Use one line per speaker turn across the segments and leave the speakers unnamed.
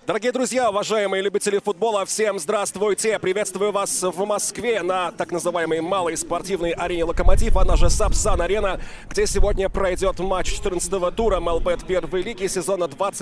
Дорогие друзья, уважаемые любители футбола, всем здравствуйте! Приветствую вас в Москве на так называемой малой спортивной арене «Локомотив», она же Сапсан-арена, где сегодня пройдет матч 14-го тура МЛБ первой лиги сезона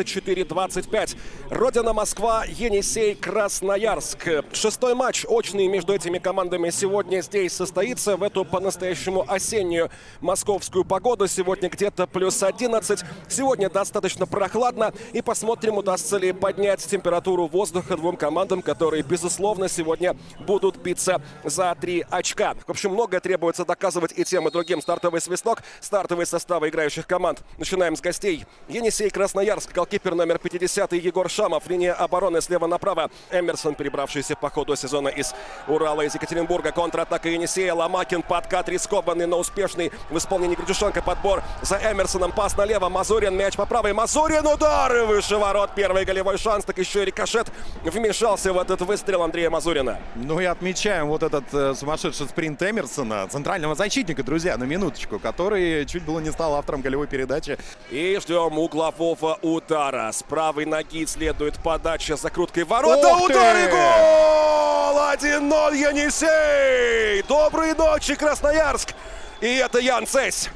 24-25. Родина Москва, Енисей, Красноярск. Шестой матч очный между этими командами сегодня здесь состоится в эту по-настоящему осеннюю московскую погоду. Сегодня где-то плюс 11. Сегодня достаточно прохладно, и посмотрим, удастся ли поднять температуру воздуха двум командам, которые, безусловно, сегодня будут биться за 3 очка. В общем, многое требуется доказывать и тем, и другим. Стартовый свисток, стартовые составы играющих команд. Начинаем с гостей. Енисей, Красноярск, голкипер номер 50 Егор Шамов. Линия обороны слева направо. Эмерсон, перебравшийся по ходу сезона из Урала, из Екатеринбурга. Контратака Енисея. Ломакин, подкат рискованный, но успешный в исполнении Гридюшенко. Подбор за Эмерсоном. Пас налево. Мазурин, мяч по правой. Мазурин, удар и выше ворот. Первый голевой шанс. Так еще и рикошет вмешался в этот выстрел Андрея Мазурина.
Ну и отмечаем вот этот сумасшедший спринт Эмерсона, центрального защитника, друзья, на минуточку, который чуть было не стал автором голевой передачи.
И ждем углового удара. С правой ноги следует подача закруткой ворота. Удар и гол! 1-0 Енисей! Доброй ночи, Красноярск! И это Ян Цесь.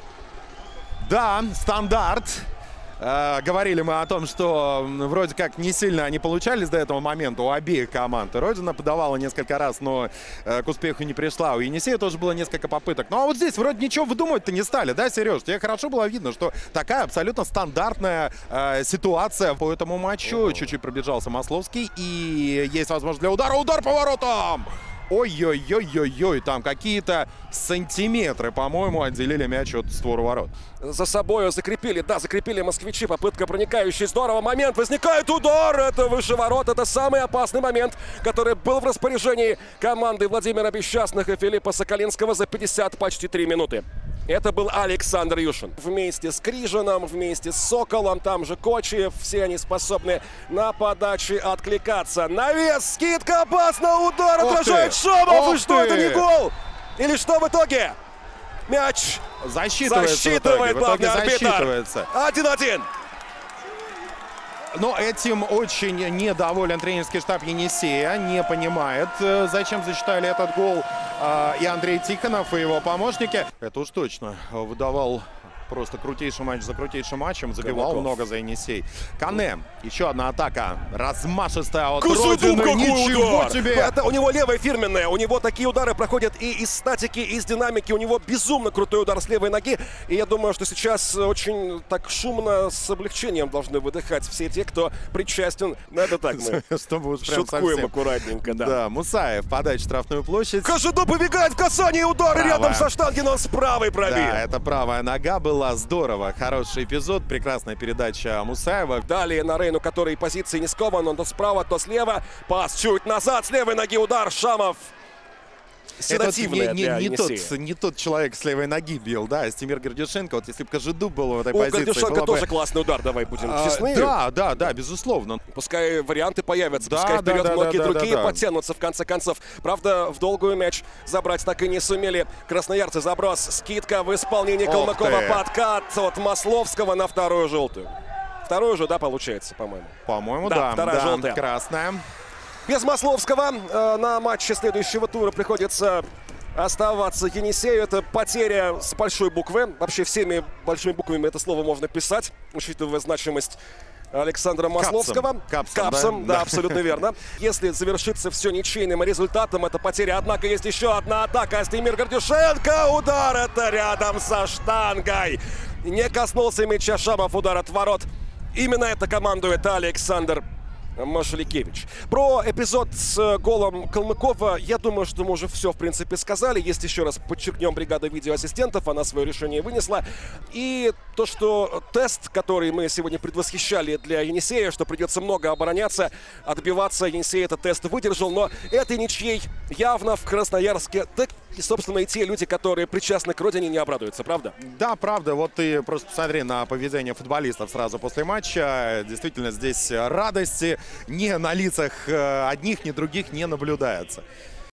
Да, стандарт. Говорили мы о том, что вроде как не сильно они получались до этого момента у обеих команд. Родина подавала несколько раз, но к успеху не пришла. У Енисея тоже было несколько попыток. Ну а вот здесь вроде ничего выдумывать-то не стали, да, Сереж? Тебе хорошо было видно, что такая абсолютно стандартная ситуация по этому матчу. Чуть-чуть пробежался Масловский, и есть возможность для удара. Удар по воротам! Ой-ой-ой-ой-ой, там какие-то сантиметры, по-моему, отделили мяч от створа ворот.
За собой закрепили, да, закрепили москвичи. Попытка проникающей, здорово, момент, возникает удар, это выше ворот, это самый опасный момент, который был в распоряжении команды Владимира Бесчастных и Филиппа Соколинского за 50 почти 3 минуты. Это был Александр Юшин. Вместе с Крижаном, вместе с Соколом, там же Кочиев. Все они способны на подаче откликаться. Навес, скидка, опасно, удар, отражает Шамов. И что, это не гол? Или что в итоге? Мяч засчитывает главный арбитр. 1-1.
Но этим очень недоволен тренерский штаб Енисея. Не понимает, зачем засчитали этот гол и Андрей Тихонов, и его помощники. Это уж точно выдавал просто крутейший матч за крутейшим матчем. Забивал много за Енисей. Кане. Еще одна атака. Размашистая от Родины. Ничего себе!
Это у него левая фирменная. У него такие удары проходят и из статики, и из динамики. У него безумно крутой удар с левой ноги. И я думаю, что сейчас очень так шумно, с облегчением должны выдыхать все те, кто причастен. Ну, это так мы шуткуем аккуратненько.
Да, Мусаев подать штрафную площадь.
Кожедуб побегает в касание, удар рядом со штанги, но он с правой пробил.
Да, это правая нога была. Здорово. Хороший эпизод. Прекрасная передача Мусаева.
Далее на Рейну, который позиции не скован. Он то справа, то слева. Пас чуть назад. С левой ноги удар. Шамов. Седативная
не тот человек с левой ноги бил, да, Стимир Гридюшенко. Вот если бы Кожедуб был в этой позиции. У
Гридюшенко тоже классный удар, давай будем честны.
Да, безусловно.
Пускай варианты появятся, пускай вперед многие другие подтянутся в конце концов. Правда, в долгую мяч забрать так и не сумели красноярцы. Заброс, скидка в исполнении Калмыкова, подкат от Масловского на вторую желтую. Вторую же, да, получается, по-моему?
По-моему, да.
Вторая желтая.
Красная.
Без Масловского на матче следующего тура приходится оставаться Енисею. Это потеря с большой буквы. Вообще всеми большими буквами это слово можно писать, учитывая значимость Александра Масловского.
Капсом,
да, абсолютно верно. Если завершится все ничейным результатом, это потеря. Однако есть еще одна атака. Астемир Гордюшенко. Удар, это рядом со штангой. Не коснулся мяча Шамов, удар от ворот. Именно это командует Александр Машликевич. Про эпизод с голом Калмыкова, я думаю, что мы уже все, в принципе, сказали. Есть еще раз подчеркнем бригада видеоассистентов, она свое решение вынесла. И то, что тест, который мы сегодня предвосхищали для Енисея, что придется много обороняться, отбиваться, Енисей этот тест выдержал, но этой ничьей явно в Красноярске, так и, собственно, и те люди, которые причастны к родине, не обрадуются, правда?
Да, правда. Вот ты просто посмотри на поведение футболистов сразу после матча. Действительно, здесь радости ни на лицах одних, ни других не наблюдается.